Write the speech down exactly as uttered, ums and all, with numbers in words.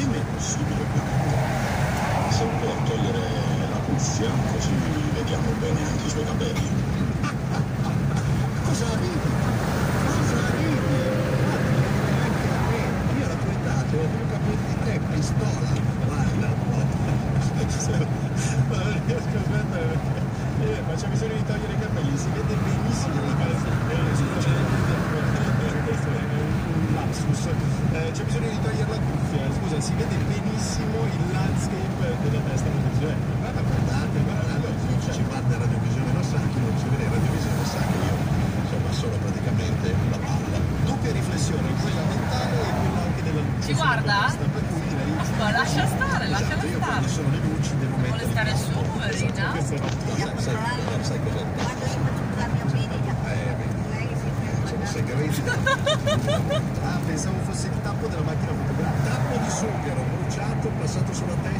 insieme è possibile, ovviamente. Se può togliere la cuffia, così vediamo bene anche i suoi capelli. Cosa ridi? Cosa ridi? Anche a me, io l'ho tuetato, ho più capelli di te, pistola. Guarda, ma non riesco a smettere perché eh, ma c'è bisogno di togliere i capelli, si vede benissimo la casa. Questo è un lapsus. Eh, c'è bisogno di togliere la cuffia, scusa, si vede benissimo il landscape della testa televisione. Guarda, guardate, guardate, chi ci guarda in radiovisione lo sa, chi non ci vede in radiovisione lo sa che io insomma sono praticamente una palla. Doppia riflessione, quella mentale e quella anche della luce. Ci guarda? Testa, per cui direi... Ma lascia stare, lascia esatto, io quando stare. sono le luci devo Vuole mettere stare il su, tappo. poverina? Esatto, sai, sai, sai cos'è il tappo? Quando io faccio la mia medica, Eh, vedi. lei si ferma Sono da... segreti. Ah, pensavo fosse il tappo della macchina fotografica. Tappo di sughero bruciato, passato sulla testa.